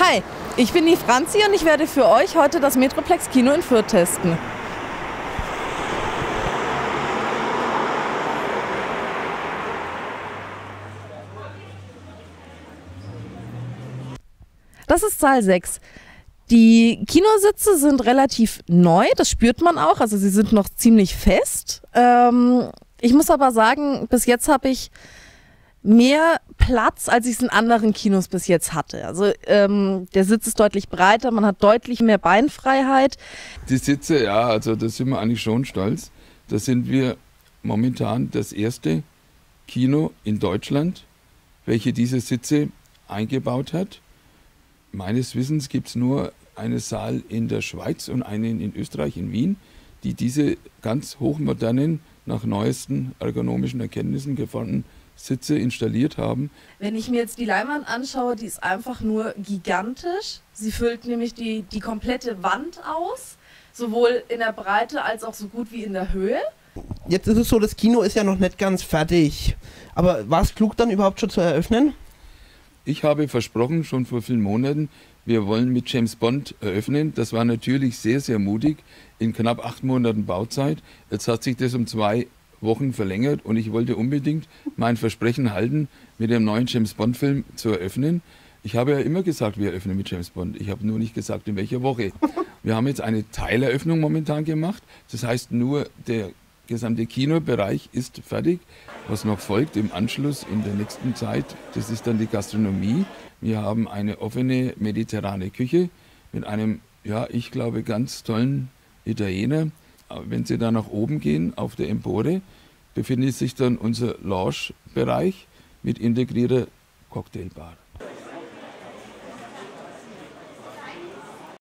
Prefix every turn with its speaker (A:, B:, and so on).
A: Hi, ich bin die Franzi und ich werde für euch heute das Metroplex Kino in Fürth testen. Das ist Saal 6. Die Kinositze sind relativ neu, das spürt man auch, also sie sind noch ziemlich fest. Ich muss aber sagen, bis jetzt habe ich mehr Platz, als ich es in anderen Kinos bis jetzt hatte. Also der Sitz ist deutlich breiter, man hat deutlich mehr Beinfreiheit.
B: Die Sitze, ja, also da sind wir eigentlich schon stolz. Da sind wir momentan das erste Kino in Deutschland, welche diese Sitze eingebaut hat. Meines Wissens gibt es nur einen Saal in der Schweiz und einen in Österreich, in Wien, die diese ganz hochmodernen, nach neuesten ergonomischen Erkenntnissen geformten Sitze installiert haben.
A: Wenn ich mir jetzt die Leinwand anschaue, die ist einfach nur gigantisch. Sie füllt nämlich die komplette Wand aus, sowohl in der Breite als auch so gut wie in der Höhe.
C: Jetzt ist es so, das Kino ist ja noch nicht ganz fertig. Aber war es klug, dann überhaupt schon zu eröffnen?
B: Ich habe versprochen, schon vor vielen Monaten, wir wollen mit James Bond eröffnen. Das war natürlich sehr, sehr mutig in knapp 8 Monaten Bauzeit. Jetzt hat sich das um 2 Wochen verlängert und ich wollte unbedingt mein Versprechen halten, mit dem neuen James Bond Film zu eröffnen. Ich habe ja immer gesagt, wir eröffnen mit James Bond. Ich habe nur nicht gesagt, in welcher Woche. Wir haben jetzt eine Teileröffnung momentan gemacht. Das heißt, nur der gesamte Kinobereich ist fertig. Was noch folgt im Anschluss in der nächsten Zeit, das ist dann die Gastronomie. Wir haben eine offene mediterrane Küche mit einem, ja, ich glaube, ganz tollen Italiener. Wenn Sie da nach oben gehen, auf der Empore, befindet sich dann unser Lounge-Bereich mit integrierter Cocktailbar.